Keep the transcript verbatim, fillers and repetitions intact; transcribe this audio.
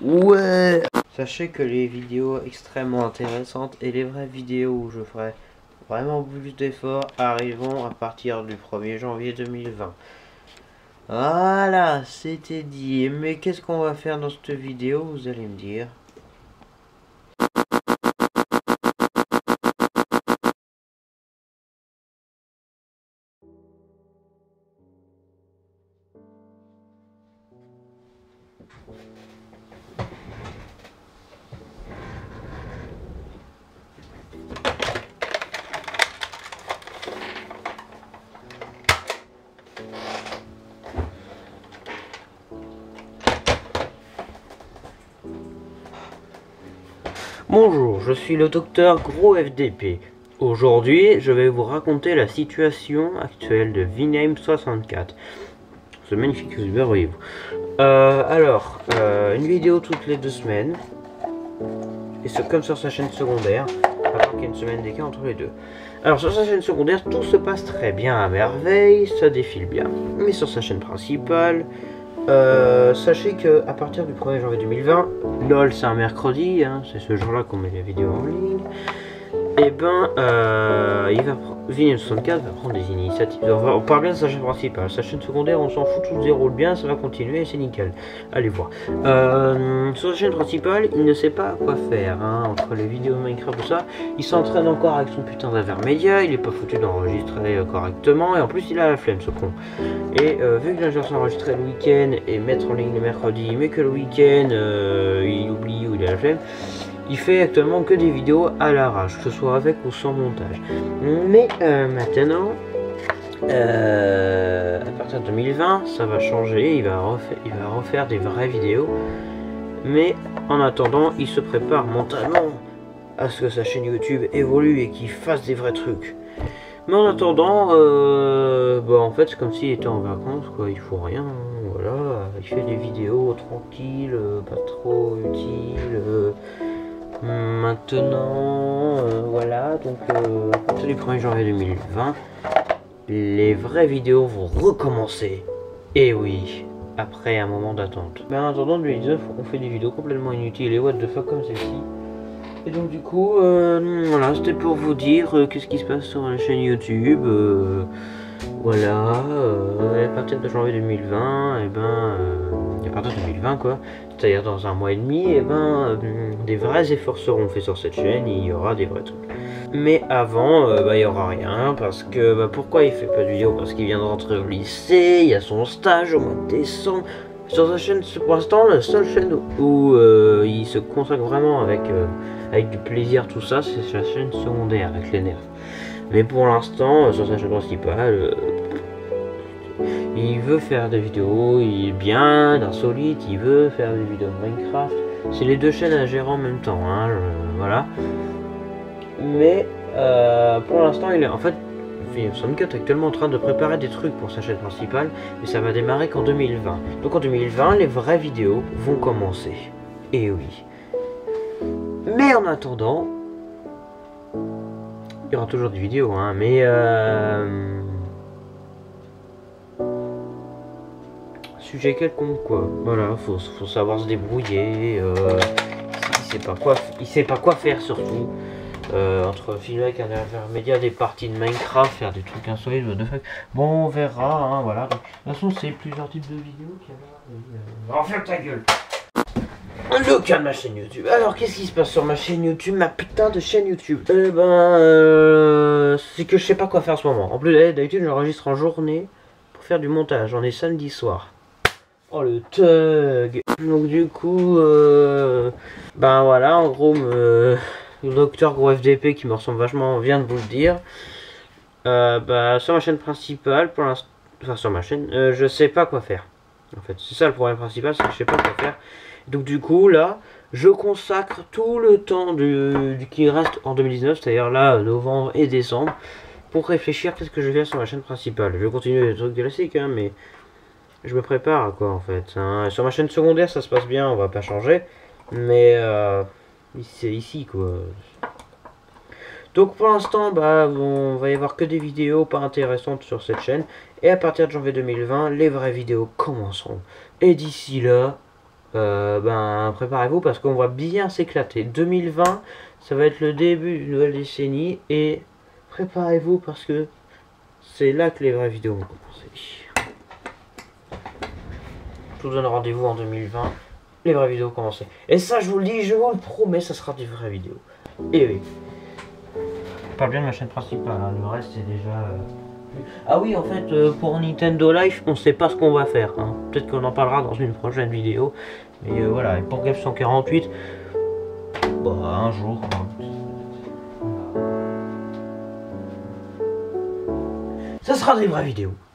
Ouais. Sachez que les vidéos extrêmement intéressantes et les vraies vidéos où je ferai vraiment plus d'efforts arriveront à partir du premier janvier deux mille vingt. Voilà, c'était dit. Mais qu'est-ce qu'on va faire dans cette vidéo, vous allez me dire? Bonjour, je suis le docteur Gros F D P. Aujourd'hui, je vais vous raconter la situation actuelle de Viname soixante-quatre. Ce magnifique youtubeur, voyez-vous. Euh, alors, euh, une vidéo toutes les deux semaines. Et c'est comme sur sa chaîne secondaire, à part qu'il y a une semaine d'écart entre les deux. Alors, sur sa chaîne secondaire, tout se passe très bien à merveille, ça défile bien. Mais sur sa chaîne principale, Euh, sachez que à partir du premier janvier deux mille vingt, lol c'est un mercredi, hein, c'est ce jour là qu'on met les vidéos en ligne, et ben euh, il va Viname soixante-quatre va prendre des initiatives. On, va, on parle bien de sa chaîne principale, sa chaîne secondaire on s'en fout, tout se déroule bien, ça va continuer, c'est nickel, allez voir. Euh, sur sa chaîne principale il ne sait pas quoi faire, hein, entre les vidéos Minecraft tout ça, il s'entraîne encore avec son putain d'intermédia, il est pas foutu d'enregistrer euh, correctement, et en plus il a la flemme ce con. Et euh, vu que l'ingénieur s'enregistrer le week-end et mettre en ligne le mercredi, mais que le week-end euh, il oublie ou il a la flemme, il fait actuellement que des vidéos à l'arrache, que ce soit avec ou sans montage. Mais euh, maintenant, euh, à partir de deux mille vingt, ça va changer, il va, refaire, il va refaire des vraies vidéos. Mais en attendant, il se prépare mentalement à ce que sa chaîne YouTube évolue et qu'il fasse des vrais trucs. Mais en attendant, euh, bah en fait c'est comme s'il était en vacances quoi, il faut rien, voilà, il fait des vidéos tranquilles, pas trop utiles, euh, maintenant, euh, voilà, donc euh, à partir du premier janvier deux mille vingt, les vraies vidéos vont recommencer, et oui, après un moment d'attente. Mais en attendant, deux mille dix-neuf, on fait des vidéos complètement inutiles et what the fuck comme celle-ci. Et donc du coup, euh, voilà, c'était pour vous dire euh, qu'est-ce qui se passe sur la chaîne YouTube. Euh, voilà, euh, à partir de janvier deux mille vingt, et ben, euh, à partir de deux mille vingt quoi, c'est-à-dire dans un mois et demi, et ben, euh, des vrais efforts seront faits sur cette chaîne, il y aura des vrais trucs. Mais avant, euh, bah, il y aura rien, parce que, bah, pourquoi il fait pas de vidéo? Parce qu'il vient de rentrer au lycée, il y a son stage au mois de décembre. Sur sa chaîne, pour l'instant, la seule chaîne où euh, il se consacre vraiment avec, euh, avec du plaisir, tout ça, c'est sa chaîne secondaire, avec les nerfs. Mais pour l'instant, euh, sur sa chaîne principale, euh, il veut faire des vidéos, il est bien, d'insolite, il veut faire des vidéos de Minecraft. C'est les deux chaînes à gérer en même temps, hein, je, voilà. Mais euh, pour l'instant, il est en fait... Viname soixante-quatre est actuellement en train de préparer des trucs pour sa chaîne principale, mais ça va démarrer qu'en deux mille vingt. Donc en deux mille vingt, les vraies vidéos vont commencer. Et oui. Mais en attendant, il y aura toujours des vidéos, hein, mais euh... sujet quelconque quoi. Voilà, faut, faut savoir se débrouiller. Euh... Il sait pas quoi, il sait pas quoi faire surtout. Euh, entre filmer avec un intermédiaire des parties de Minecraft, faire des trucs insolites, what the fuck. Bon, on verra, hein, voilà. Donc, de toute façon, c'est plusieurs types de vidéos qu'il y a là. Oh, ferme ta gueule! Le cas de ma chaîne YouTube. Alors, qu'est-ce qui se passe sur ma chaîne YouTube, ma putain de chaîne YouTube? Eh ben, euh, c'est que je sais pas quoi faire en ce moment. En plus, d'habitude, j'enregistre en journée pour faire du montage. On est samedi soir. Oh le thug. Donc du coup, euh, ben voilà, en gros, me... le docteur Gros F D P qui me ressemble vachement vient de vous le dire. Euh, bah, sur ma chaîne principale, pour l'instant, enfin sur ma chaîne, euh, je sais pas quoi faire. En fait, c'est ça le problème principal, c'est que je sais pas quoi faire. Donc du coup, là, je consacre tout le temps du, du qui reste en deux mille dix-neuf, c'est-à-dire là, novembre et décembre, pour réfléchir qu'est-ce que je vais faire sur ma chaîne principale. Je vais continuer les trucs classiques, hein, mais je me prépare à quoi en fait. Hein. Sur ma chaîne secondaire, ça se passe bien, on va pas changer, mais euh, c'est ici quoi. Donc pour l'instant, bah, on va y avoir que des vidéos pas intéressantes sur cette chaîne. Et à partir de janvier deux mille vingt, les vraies vidéos commenceront. Et d'ici là, euh, ben préparez-vous parce qu'on va bien s'éclater. deux mille vingt, ça va être le début d'une nouvelle décennie et préparez-vous parce que c'est là que les vraies vidéos vont commencer. Je vous donne rendez-vous en deux mille vingt, les vraies vidéos commencer. Et ça, je vous le dis, je vous le promets, ça sera des vraies vidéos. Et oui. Je parle bien de ma chaîne principale, hein, le reste c'est déjà... Euh... Ah oui, en fait, euh, pour Nintendo Life, on sait pas ce qu'on va faire. Hein. Peut-être qu'on en parlera dans une prochaine vidéo. Mais euh, voilà, et pour Gap cent quarante-huit, bah un jour... Hein. Ça sera des vraies vidéos.